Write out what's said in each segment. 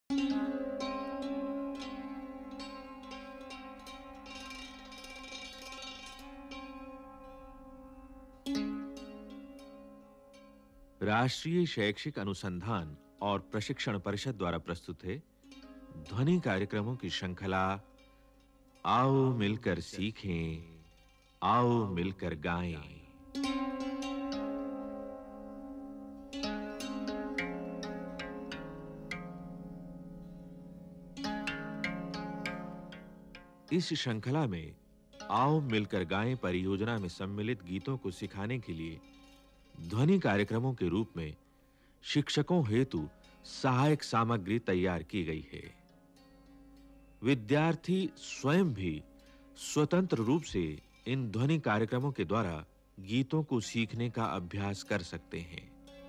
राष्ट्रीय शैक्षिक अनुसंधान और प्रशिक्षण परिषद द्वारा प्रस्तुत है ध्वनि कार्यक्रमों की श्रृंखला आओ मिलकर सीखें, आओ मिलकर गाएं। इस श्रृंखला में आओ मिलकर गाएं परियोजना में सम्मिलित गीतों को सिखाने के लिए ध्वनि कार्यक्रमों के रूप में शिक्षकों हेतु सहायक सामग्री तैयार की गई है। विद्यार्थी स्वयं भी स्वतंत्र रूप से इन ध्वनि कार्यक्रमों के द्वारा गीतों को सीखने का अभ्यास कर सकते हैं।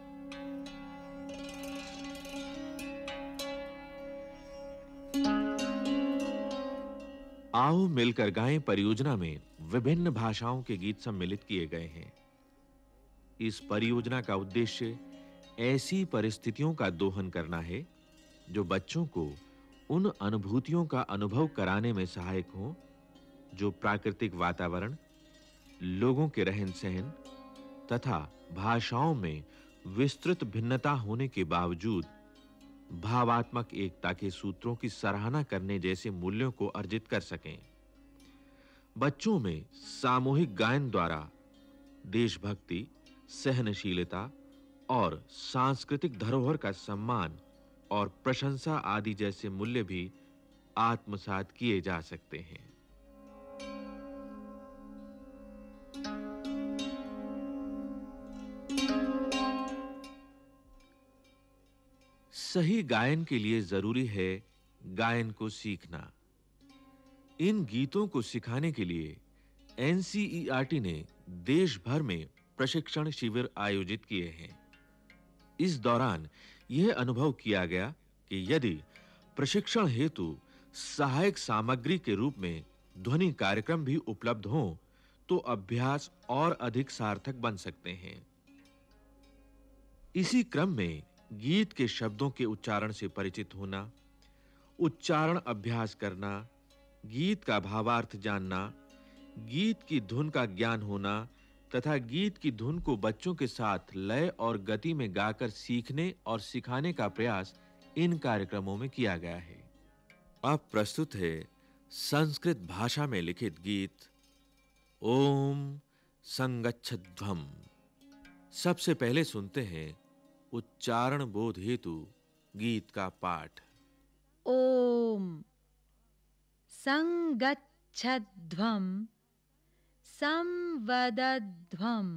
आओ मिलकर गाएं परियोजना में विभिन्न भाषाओं के गीत सम्मिलित किए गए हैं। इस परियोजना का उद्देश्य ऐसी परिस्थितियों का दोहन करना है जो बच्चों को उन अनुभूतियों का अनुभव कराने में सहायक हों जो प्राकृतिक वातावरण, लोगों के रहन-सहन तथा भाषाओं में विस्तृत भिन्नता होने के बावजूद भावात्मक एकता के सूत्रों की सराहना करने जैसे मूल्यों को अर्जित कर सकें। बच्चों में सामूहिक गायन द्वारा देशभक्ति, सहनशीलता और सांस्कृतिक धरोहर का सम्मान और प्रशंसा आदि जैसे मूल्य भी आत्मसात किए जा सकते हैं। सही गायन के लिए जरूरी है गायन को सीखना। इन गीतों को सिखाने के लिए एनसीईआरटी ने देश भर में प्रशिक्षण शिविर आयोजित किए हैं। इस दौरान यह अनुभव किया गया कि यदि प्रशिक्षण हेतु सहायक सामग्री के रूप में ध्वनि कार्यक्रम भी उपलब्ध हों तो अभ्यास और अधिक सार्थक बन सकते हैं। इसी क्रम में गीत के शब्दों के उच्चारण से परिचित होना, उच्चारण अभ्यास करना, गीत का भावार्थ जानना, गीत की धुन का ज्ञान होना तथा गीत की धुन को बच्चों के साथ लय और गति में गाकर सीखने और सिखाने का प्रयास इन कार्यक्रमों में किया गया है। अब प्रस्तुत है संस्कृत भाषा में लिखित गीत ओम संगच्छध्वम्। सबसे पहले सुनते हैं उच्चारण बोध हेतु गीत का पाठ। ओम संगच्छध्वम् संवदध्वम्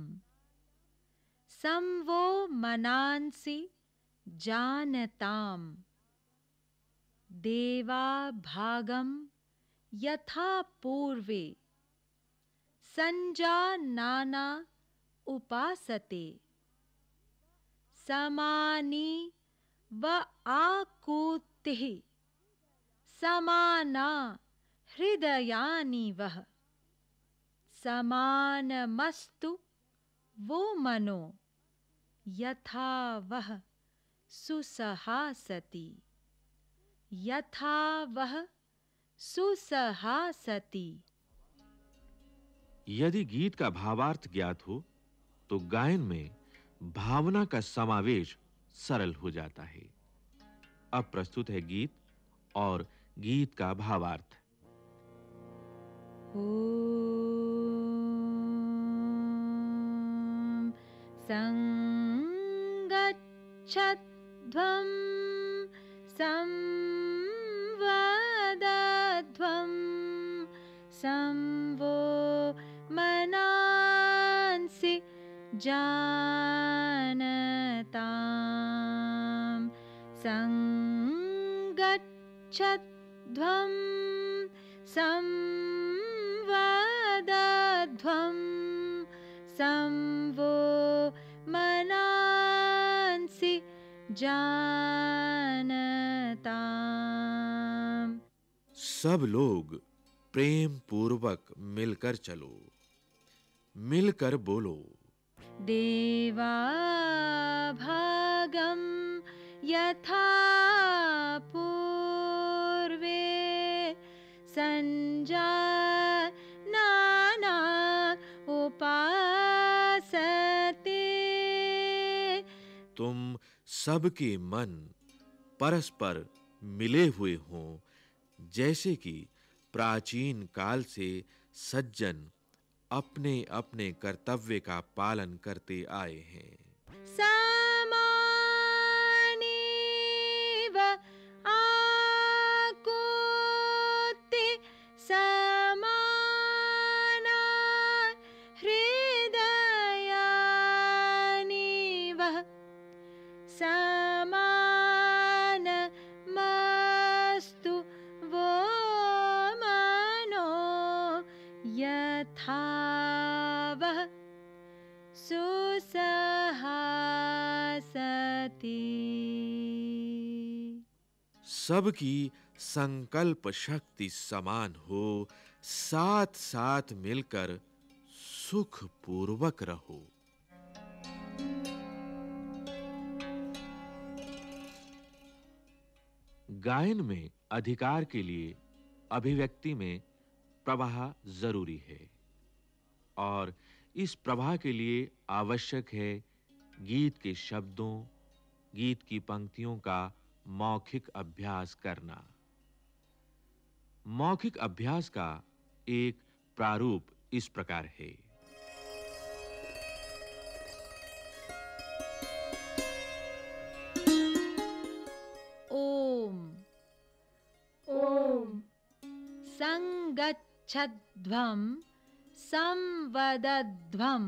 संवो मनांसि जानताम् देवा भागं यथा पूर्वे संजानाना उपासते समानी व आकूतिः समाना हृदयानि वः समानमस्तु वो मनो यथा वह सुसहासति यथा वह सुसहासति। यदि गीत का भावार्थ ज्ञात हो तो गायन में भावना का समावेश सरल हो जाता है। अब प्रस्तुत है गीत और गीत का भावार्थ। ओम संगच्छध्वम् संवदध्वम् संवो मनांसि जानताम् संगच्छध्वम् संवदध्वम् संवो मनांसि जानताम्। सब लोग प्रेम पूर्वक मिलकर चलो, मिलकर बोलो। देवा भागं यथा सबके मन परस्पर मिले हुए हों, जैसे कि प्राचीन काल से सज्जन अपने-अपने कर्तव्य का पालन करते आए हैं। समानेव आकुति समाना हृदयानि वः समानमस्तु वो मनो यथा वः सुसहासति। सबकी संकल्प शक्ति समान हो, साथ-साथ मिलकर सुख पूर्वक रहो। गायन में अधिकार के लिए अभिव्यक्ति में प्रवाह जरूरी है और इस प्रवाह के लिए आवश्यक है गीत के शब्दों, गीत की पंक्तियों का मौखिक अभ्यास करना। मौखिक अभ्यास का एक प्रारूप इस प्रकार है। ओम ओम संगच्छध्वं संवदध्वं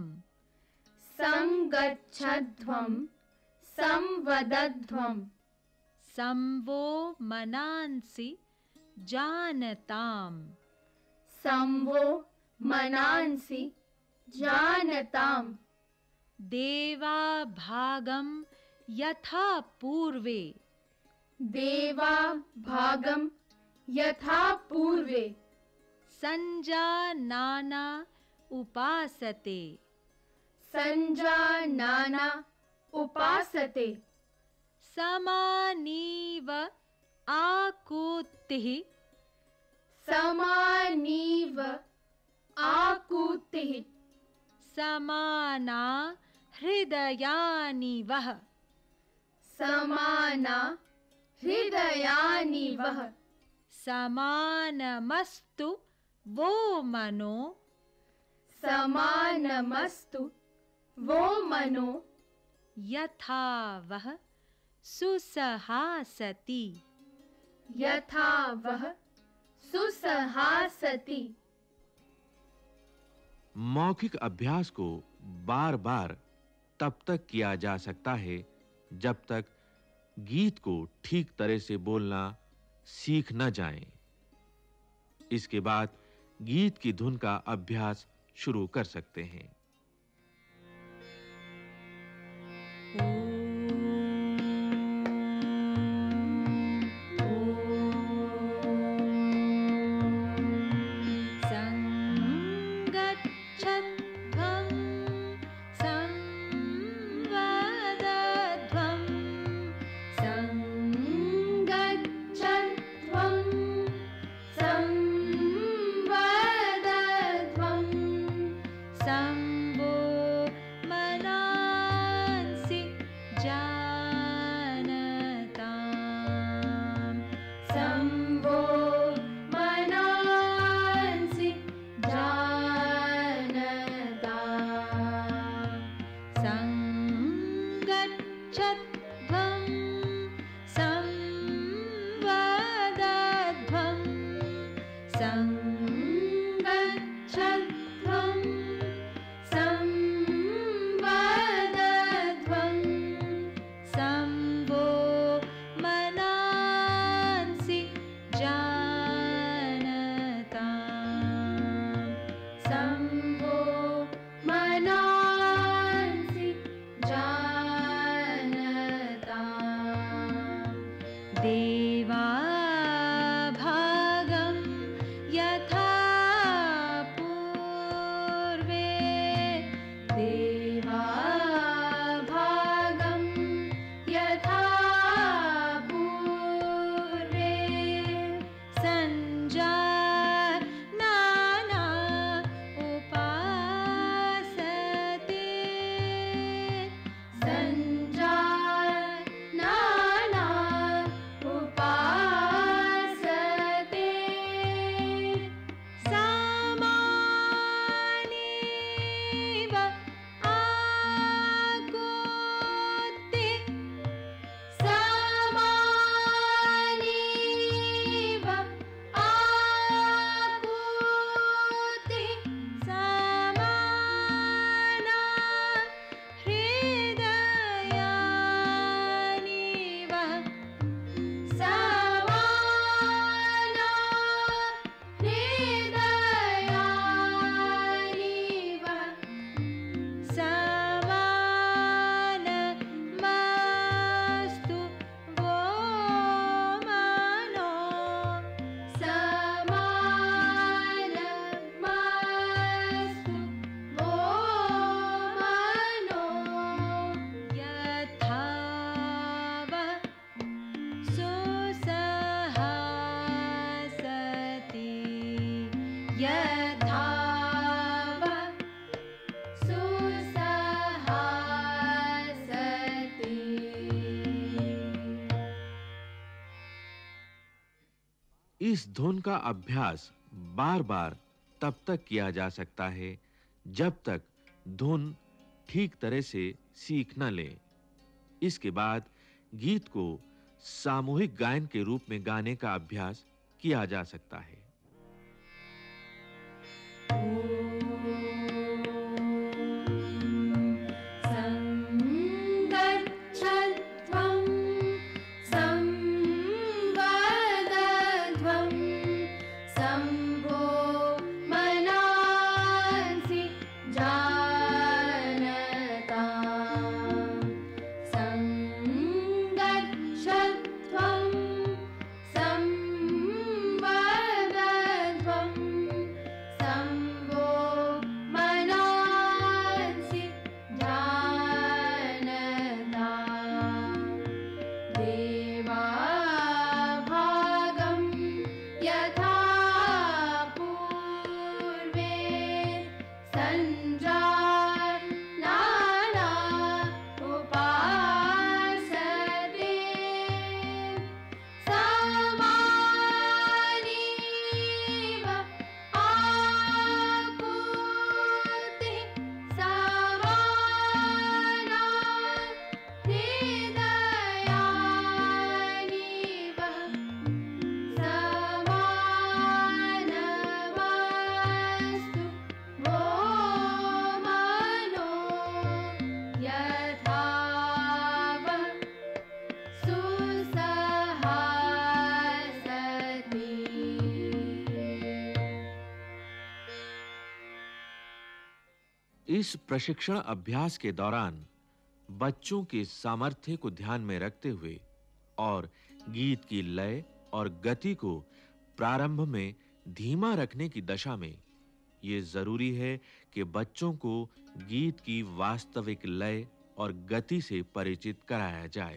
संगच्छध्वं संवदध्वं संवो मनांसि जानताम् संवो मनांसि जानताम् देवा भागं यथा पूर्वे देवा भागं यथा पूर्वे संजानाना उपासते संजानाना उपासते समानीव आकुतिः समानीव आकुतिः समाना हृदयानि वः समाना हृदयानि वः समानमस्तु वो मनो समानमस्तु वो मनो यथा वः सुसहासति यथा वह सुसहासति। मौखिक अभ्यास को बार-बार तब तक किया जा सकता है जब तक गीत को ठीक तरह से बोलना सीख न जाएं। इसके बाद गीत की धुन का अभ्यास शुरू कर सकते हैं। संगच्छध्वं संवदध्वं संगच्छध्वं संवदध्वं संवो मनांसि इस धुन का अभ्यास बार-बार तब तक किया जा सकता है जब तक धुन ठीक तरह से सीख न ले। इसके बाद गीत को सामूहिक गायन के रूप में गाने का अभ्यास किया जा सकता है। इस प्रशिक्षण अभ्यास के दौरान बच्चों के सामर्थ्य को ध्यान में रखते हुए और गीत की लय और गति को प्रारंभ में धीमा रखने की दशा में यह जरूरी है कि बच्चों को गीत की वास्तविक लय और गति से परिचित कराया जाए।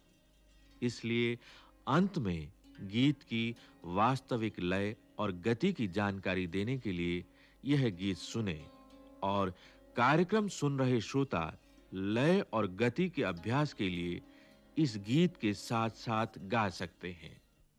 इसलिए अंत में गीत की वास्तविक लय और गति की जानकारी देने के लिए यह गीत सुने और कार्यक्रम सुन रहे श्रोता लय और गति के अभ्यास के लिए इस गीत के साथ-साथ गा सकते हैं।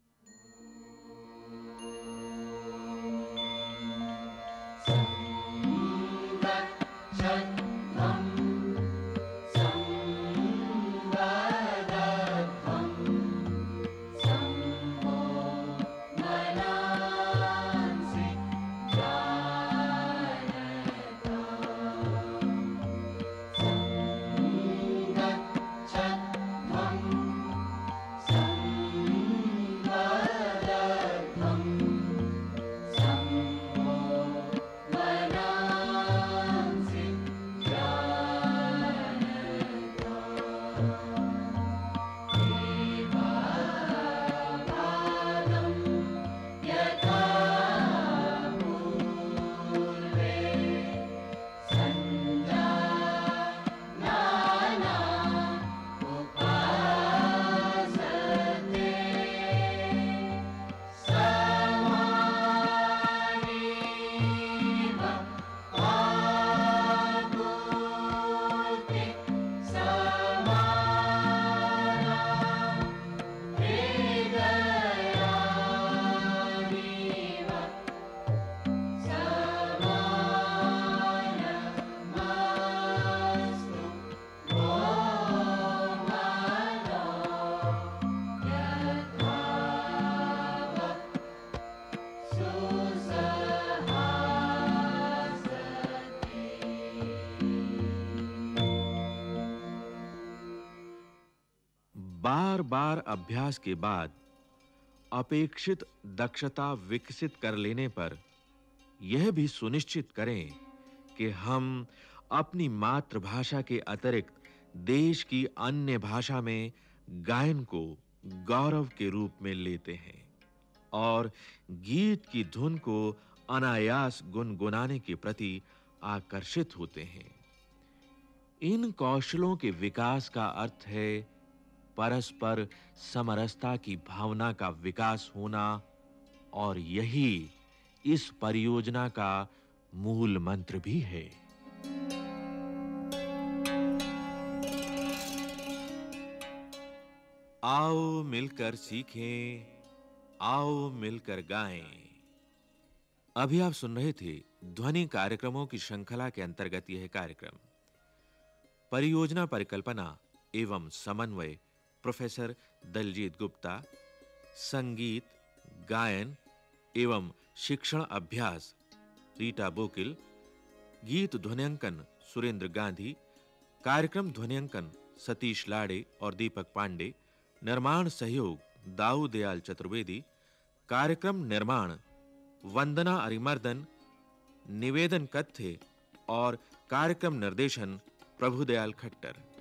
बार-बार अभ्यास के बाद अपेक्षित दक्षता विकसित कर लेने पर यह भी सुनिश्चित करें कि हम अपनी मातृभाषा के अतिरिक्त देश की अन्य भाषा में गायन को गौरव के रूप में लेते हैं और गीत की धुन को अनायास गुनगुनाने के प्रति आकर्षित होते हैं। इन कौशलों के विकास का अर्थ है परस्पर समरसता की भावना का विकास होना और यही इस परियोजना का मूल मंत्र भी है। आओ मिलकर सीखें आओ मिलकर गाएं। अभी आप सुन रहे थे ध्वनि कार्यक्रमों की श्रृंखला के अंतर्गत यह कार्यक्रम। परियोजना परिकल्पना एवं समन्वय प्रोफेसर दलजीत गुप्ता, संगीत, गायन एवं शिक्षण अभ्यास रीटा बोकिल, गीत ध्वनियांकन सुरेंद्र गांधी, कार्यक्रम ध्वनियांकन सतीश लाड़े और दीपक पांडे, निर्माण सहयोग दाऊ दयाल चतुर्वेदी, कार्यक्रम निर्माण वंदना अरिमर्दन, निवेदन कथ्य और कार्यक्रम निर्देशन प्रभुदयाल खट्टर।